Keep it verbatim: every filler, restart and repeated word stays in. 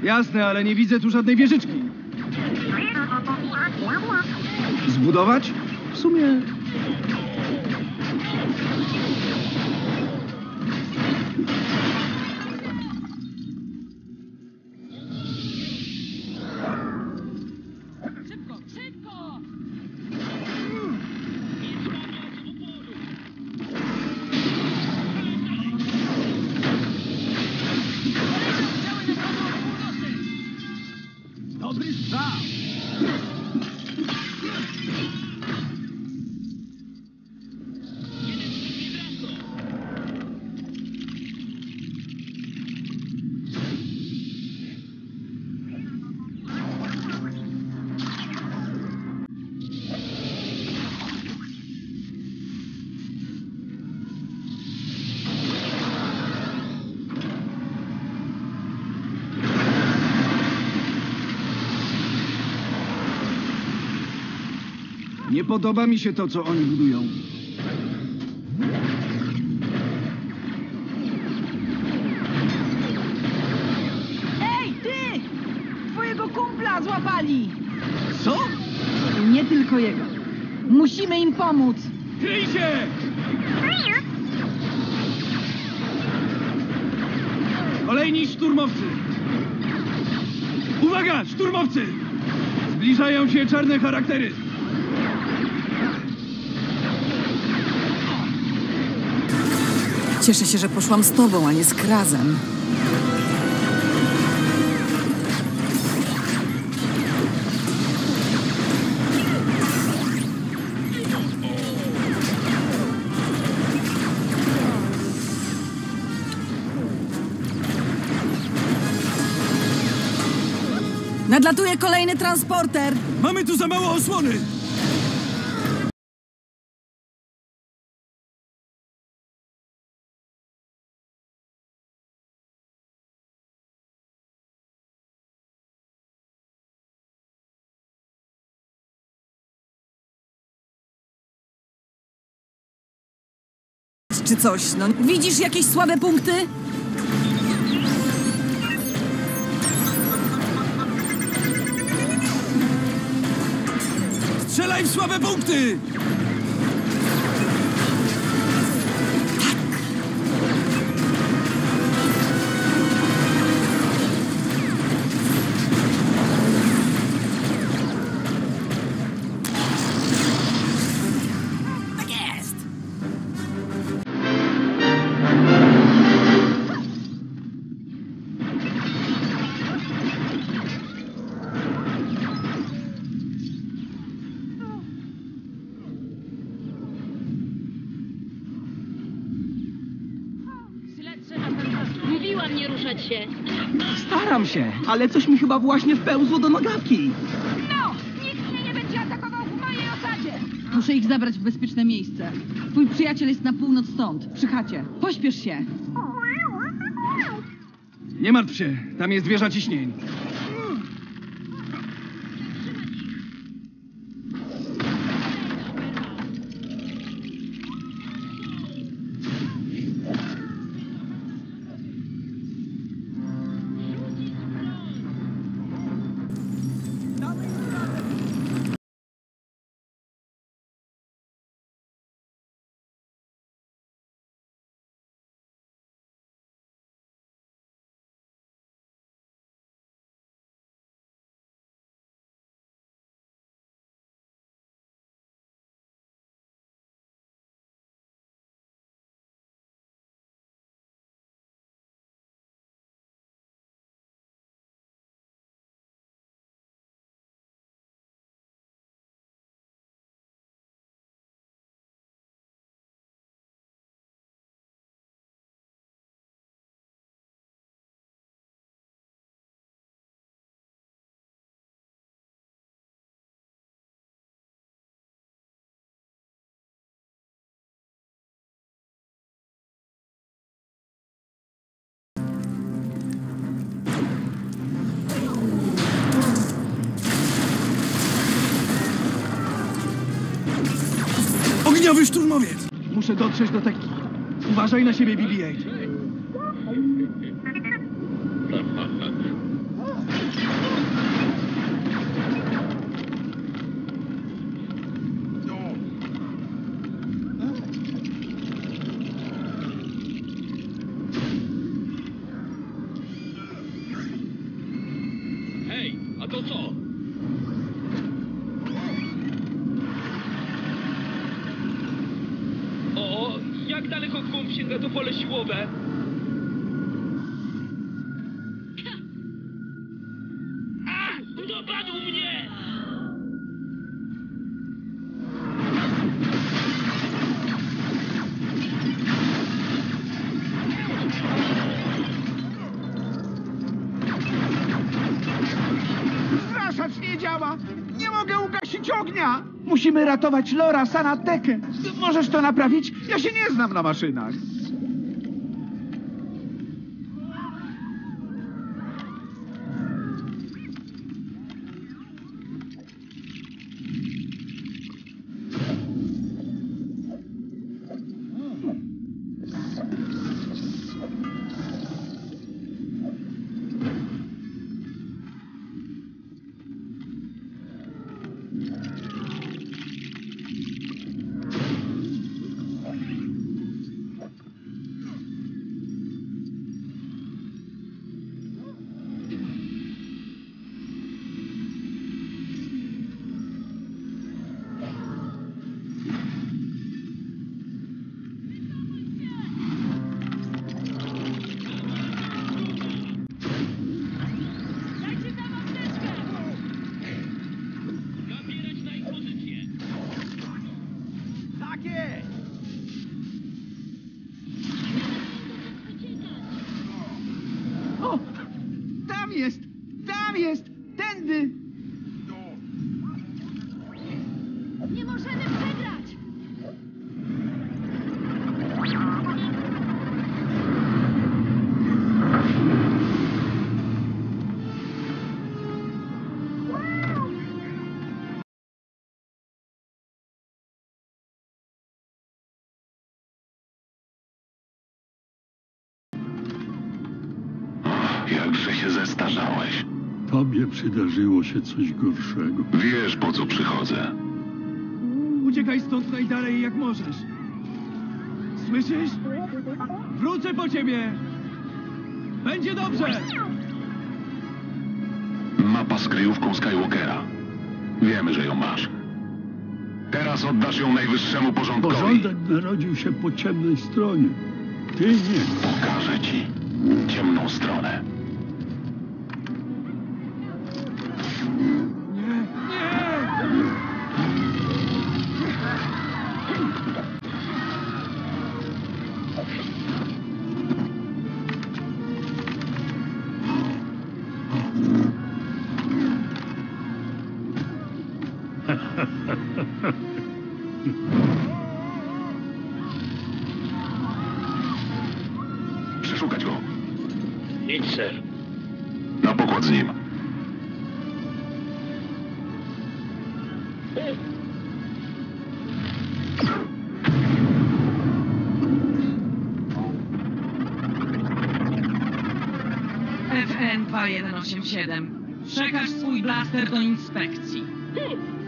Jasne, ale nie widzę tu żadnej wieżyczki. Zbudować? W sumie... Szybko, szybko! Dobry strzał! Nie podoba mi się to, co oni budują. Ej, ty! Twojego kumpla złapali! Co? I nie tylko jego. Musimy im pomóc. Kryj się! Kolejni szturmowcy! Uwaga, szturmowcy! Zbliżają się czarne charaktery! Cieszę się, że poszłam z tobą, a nie z Krazem. Nadlatuje kolejny transporter! Mamy tu za mało osłony! Czy coś, no widzisz jakieś słabe punkty? Strzelaj w słabe punkty! Mówiłam nie ruszać się. Staram się, ale coś mi chyba właśnie wpełzło do nogawki. No! Nikt mnie nie będzie atakował w mojej osadzie! Muszę ich zabrać w bezpieczne miejsce. Twój przyjaciel jest na północ stąd, przy chacie. Pośpiesz się. Nie martw się, tam jest wieża ciśnień. Ogniowy szturmowiec! Muszę dotrzeć do Tekki. Uważaj na siebie, B B osiem. A to co? O, jak daleko w głąb sięga to pole siłowe? A! Dopadł mnie! Zraszacz nie działa! Nie mogę ugasić ognia! Musimy ratować Lora Sanatekę. Możesz to naprawić? Ja się nie znam na maszynach. Nabierać na ich pozycję. Tak jest! O! Tam jest! Tam jest! Tędy! Nie możemy przegrać! Jakże się zestarzałeś. Tobie przydarzyło się coś gorszego. Wiesz, po co przychodzę. Uciekaj stąd najdalej jak możesz. Słyszysz? Wrócę po ciebie! Będzie dobrze! Mapa z kryjówką Skywalkera. Wiemy, że ją masz. Teraz oddasz ją najwyższemu porządkowi. Porządek narodził się po ciemnej stronie. Ty nie. Pokażę ci ciemną stronę. Nie, nie! Przeszukać go. Nic, ser. Na pokład z nim. F N dwa jeden osiem siedem. Przekaż swój blaster do inspekcji.